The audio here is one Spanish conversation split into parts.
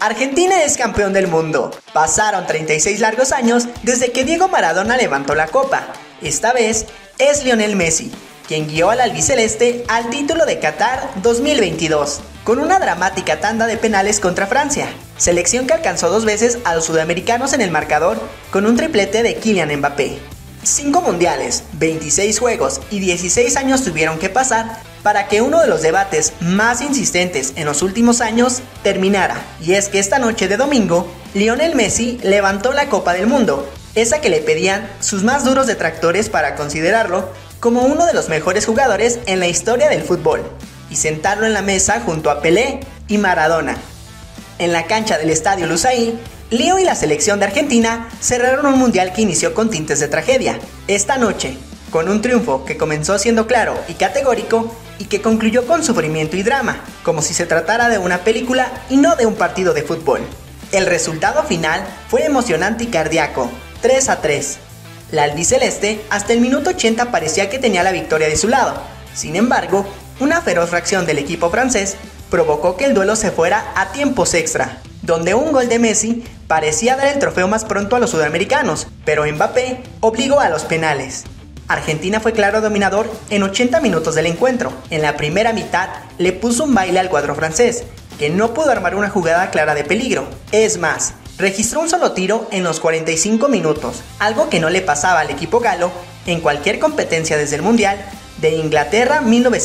Argentina es campeón del mundo. Pasaron 36 largos años desde que Diego Maradona levantó la copa. Esta vez es Lionel Messi, quien guió al albiceleste al título de Qatar 2022, con una dramática tanda de penales contra Francia, selección que alcanzó 2 veces a los sudamericanos en el marcador con un triplete de Kylian Mbappé. 5 mundiales, 26 juegos y 16 años tuvieron que pasar para que uno de los debates más insistentes en los últimos años terminara, y es que esta noche de domingo, Lionel Messi levantó la Copa del Mundo, esa que le pedían sus más duros detractores para considerarlo como uno de los mejores jugadores en la historia del fútbol, y sentarlo en la mesa junto a Pelé y Maradona. En la cancha del Estadio Lusail, Leo y la selección de Argentina cerraron un mundial que inició con tintes de tragedia. Esta noche, con un triunfo que comenzó siendo claro y categórico y que concluyó con sufrimiento y drama, como si se tratara de una película y no de un partido de fútbol. El resultado final fue emocionante y cardíaco, 3-3. La albiceleste hasta el minuto 80 parecía que tenía la victoria de su lado. Sin embargo, una feroz reacción del equipo francés provocó que el duelo se fuera a tiempos extra, donde un gol de Messi parecía dar el trofeo más pronto a los sudamericanos, pero Mbappé obligó a los penales. Argentina fue claro dominador en 80 minutos del encuentro. En la primera mitad le puso un baile al cuadro francés, que no pudo armar una jugada clara de peligro. Es más, registró un solo tiro en los 45 minutos, algo que no le pasaba al equipo galo en cualquier competencia desde el Mundial de Inglaterra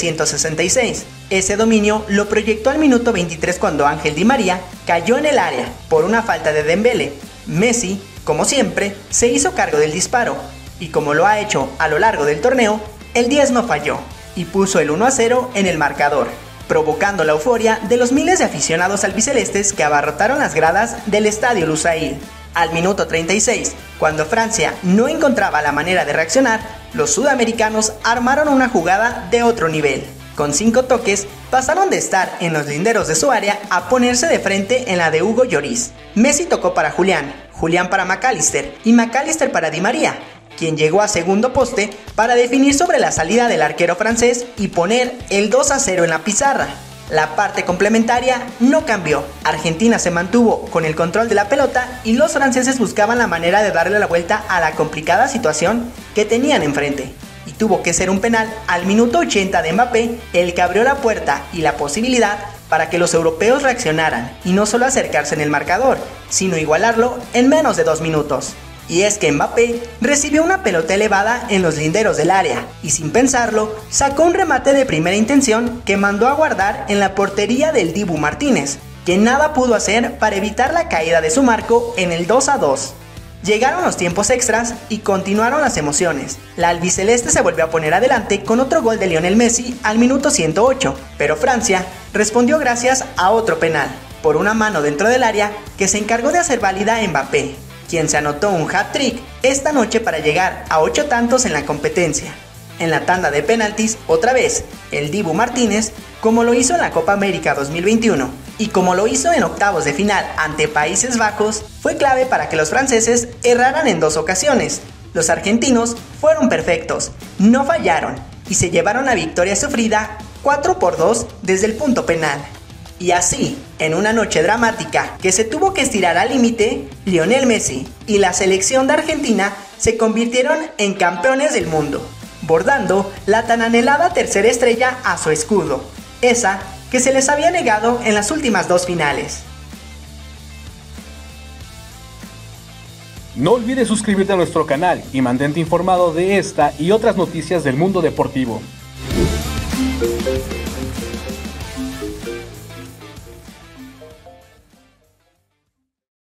1966. Ese dominio lo proyectó al minuto 23 cuando Ángel Di María cayó en el área por una falta de Dembélé. Messi, como siempre, se hizo cargo del disparo, y como lo ha hecho a lo largo del torneo, el 10 no falló y puso el 1-0 en el marcador, provocando la euforia de los miles de aficionados albicelestes que abarrotaron las gradas del Estadio Lusail. Al minuto 36, cuando Francia no encontraba la manera de reaccionar, los sudamericanos armaron una jugada de otro nivel. Con 5 toques, pasaron de estar en los linderos de su área a ponerse de frente en la de Hugo Lloris. Messi tocó para Julián, Julián para McAllister y McAllister para Di María, quien llegó a segundo poste para definir sobre la salida del arquero francés y poner el 2-0 en la pizarra. La parte complementaria no cambió. Argentina se mantuvo con el control de la pelota y los franceses buscaban la manera de darle la vuelta a la complicada situación que tenían enfrente. Y tuvo que ser un penal al minuto 80 de Mbappé el que abrió la puerta y la posibilidad para que los europeos reaccionaran y no solo acercarse en el marcador, sino igualarlo en menos de 2 minutos. Y es que Mbappé recibió una pelota elevada en los linderos del área y sin pensarlo sacó un remate de primera intención que mandó a guardar en la portería del Dibu Martínez, que nada pudo hacer para evitar la caída de su marco en el 2-2. Llegaron los tiempos extras y continuaron las emociones. La albiceleste se volvió a poner adelante con otro gol de Lionel Messi al minuto 108, pero Francia respondió gracias a otro penal, por una mano dentro del área que se encargó de hacer válida a Mbappé, quien se anotó un hat-trick esta noche para llegar a 8 tantos en la competencia. En la tanda de penaltis, otra vez, el Dibu Martínez, como lo hizo en la Copa América 2021 y como lo hizo en octavos de final ante Países Bajos, fue clave para que los franceses erraran en 2 ocasiones. Los argentinos fueron perfectos, no fallaron y se llevaron la victoria sufrida 4-2 desde el punto penal. Y así, en una noche dramática que se tuvo que estirar al límite, Lionel Messi y la selección de Argentina se convirtieron en campeones del mundo, bordando la tan anhelada tercera estrella a su escudo, esa que se les había negado en las últimas 2 finales. No olvides suscribirte a nuestro canal y mantente informado de esta y otras noticias del mundo deportivo.